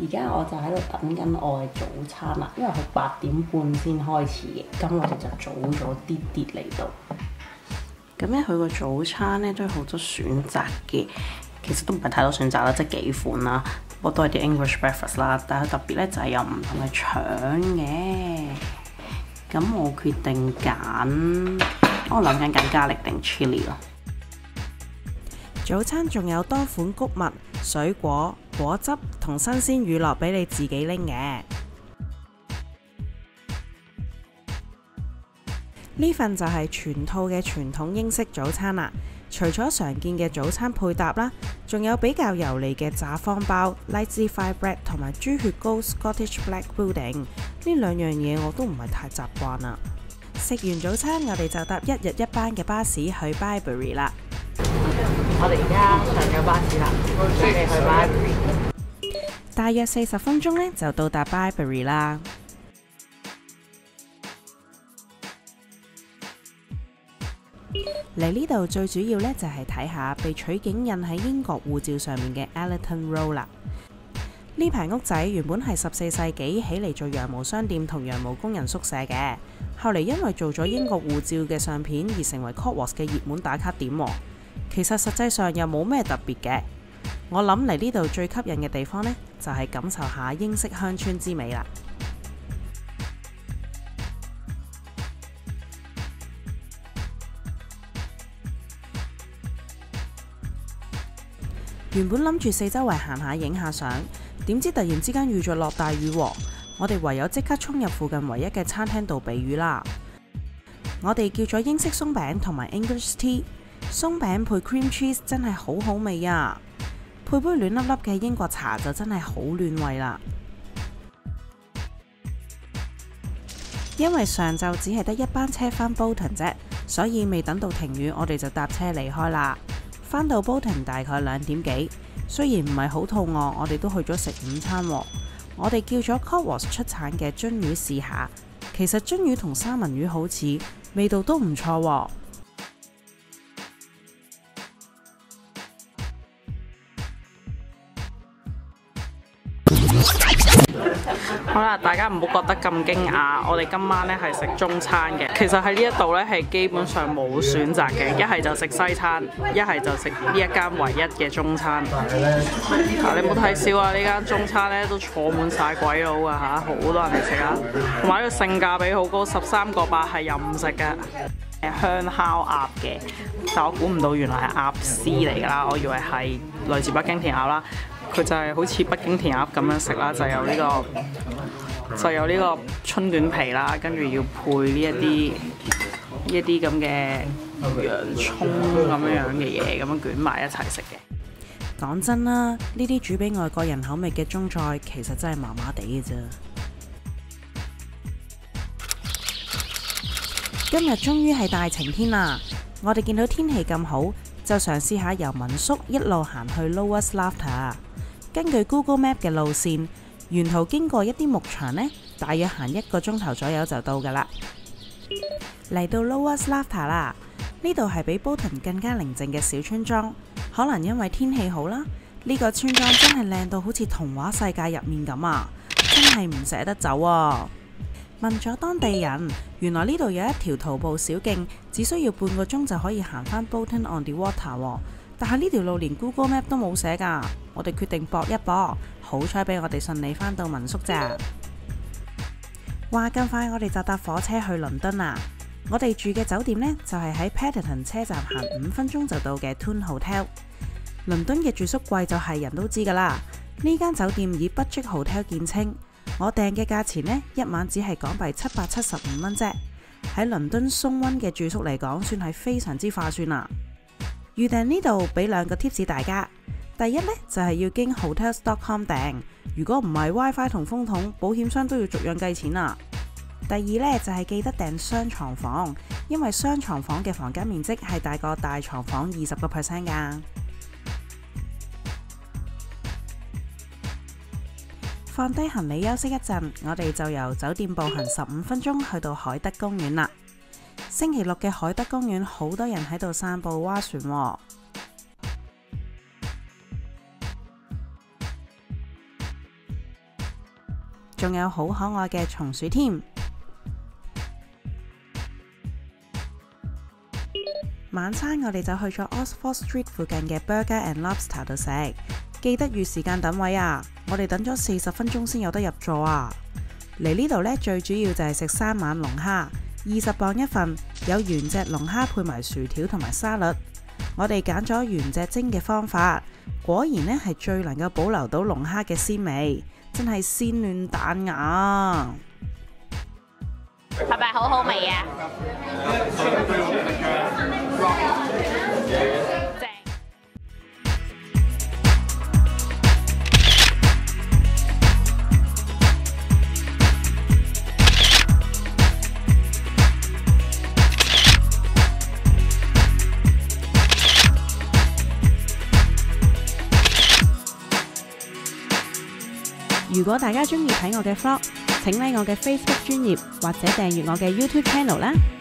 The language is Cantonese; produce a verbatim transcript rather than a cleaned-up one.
家我就喺度等緊我嘅早餐啦，因為佢八點半先開始嘅，咁我哋就早咗啲啲嚟到。咁咧佢個早餐咧都有好多選擇嘅，其實都唔係太多選擇啦，即係幾款啦，不過都係啲 English breakfast 啦。但係特別咧就係有唔同嘅腸嘅。咁我決定揀，我諗緊揀咖喱定 chili 咯。 早餐仲有多款穀物、水果、果汁同新鮮乳酪俾你自己拎嘅。呢份就係全套嘅傳統英式早餐啦。除咗常見嘅早餐配搭啦，仲有比較油膩嘅炸方包、Light Fried Bread 同埋豬血糕 Scottish Black Pudding。呢兩樣嘢我都唔係太習慣啦。食完早餐，我哋就搭一日一班嘅巴士去 Bibury 啦。 我哋而家上咗巴士啦，準備去 Bibury。 大約四十分鐘呢，就到達 Bibury 啦。嚟呢度最主要呢，就係睇下被取景印喺英國護照上面嘅 Allerton Road 啦。呢排屋仔原本係十四世紀起嚟做羊毛商店同羊毛工人宿舍嘅，後嚟因為做咗英國護照嘅相片而成為 Cotworth 嘅熱門打卡點。其實實際上又冇咩特別嘅。我諗嚟呢度最吸引嘅地方呢，就係感受下英式鄉村之美啦。原本諗住四周圍行下影下相，點知突然之間遇咗落大雨喎，我哋唯有即刻衝入附近唯一嘅餐廳度避雨啦。我哋叫咗英式鬆餅同埋 English tea， 鬆餅配 cream cheese 真係好好味啊！配杯暖粒粒嘅英國茶就真係好暖胃啦。因為上晝只係得一班車返 Bolton 啫，所以未等到停雨，我哋就搭車離開啦。返到 Bolton 大概兩點幾，雖然唔係好肚餓，我哋都去咗食午餐喎。我哋叫咗 Cotworth 出產嘅鱒魚試下，其實鱒魚同三文魚好似，味道都唔錯喎。 好啦，大家唔好覺得咁驚訝，我哋今晚咧係食中餐嘅。其實喺呢一度咧係基本上冇選擇嘅，一係就食西餐，一係就食呢一間唯一嘅中餐。啊，你冇睇笑啊！呢間中餐咧都坐滿晒鬼佬啊嚇，好多人嚟食啊，同埋呢個性價比好高，十三個八係任食嘅。香烤鴨嘅，但我估唔到原來係鴨絲嚟㗎啦，我以為係類似北京填鴨啦。佢就係好似北京填鴨咁樣食啦，就有呢、這個就有呢個春卷皮啦，跟住要配呢一啲呢一啲咁嘅洋葱咁樣樣嘅嘢，咁樣捲埋一齊食嘅。 講真啦，呢啲煮俾外國人口味嘅中菜，其實真係麻麻地嘅啫。今日終於係大晴天啦！我哋見到天氣咁好，就嘗試下由民宿一路行去 Lower Slaughter。根據 Google Map 嘅路線，沿途經過一啲牧場呢，大約行一個鐘頭左右就到噶啦。嚟到 Lower Slaughter 啦，呢度係比 Bolton 更加寧靜嘅小村莊。可能因為天氣好啦，呢個村莊真係靚到好似童話世界入面咁啊！真係唔捨得走啊！問咗當地人，原來呢度有一條徒步小徑，只需要半個鐘就可以行返 Bolton on the Water 喎。但係呢條路連 Google Map 都冇寫㗎，我哋決定搏一搏，好彩俾我哋順利返到民宿咋。話咁快，我哋就搭火車去倫敦啦。我哋住嘅酒店呢，就係喺 Paddington 車站行五分鐘就到嘅 Toon Hotel。倫敦嘅住宿貴就係人都知㗎啦，呢間酒店以 Budget Hotel 見稱。我訂嘅價錢呢，一晚只係港幣七百七十五蚊啫。喺倫敦松溫嘅住宿嚟講，算係非常之划算啦。預訂呢度俾兩個 tips 大家。第一呢，就係要經 hotels dot com 訂，如果唔係 WiFi 同風筒，保險箱都要逐樣計錢啦。第二呢，就係記得訂雙床房，因為雙床房嘅房間面積係大過大床房二十個 percent 㗎。放低行李休息一陣，我哋就由酒店步行十五分鐘去到海德公園啦。星期六嘅海德公園好多人喺度散步划船喎。 仲有好可愛嘅松鼠添。晚餐我哋就去咗 Oxford Street 附近嘅 Burger and Lobster 度食，記得預時間等位啊！我哋等咗四十分鐘先有得入座啊！嚟呢度呢，最主要就係食三晚龍蝦，二十磅一份，有原隻龍蝦配埋薯條同埋沙律。我哋揀咗原隻蒸嘅方法，果然呢係最能夠保留到龍蝦嘅鮮味，真係鮮嫩彈牙。 係咪好好味啊？正。 如果大家中意睇我嘅 vlog，請 like 我嘅 Facebook 專頁或者訂閱我嘅 YouTube channel 啦。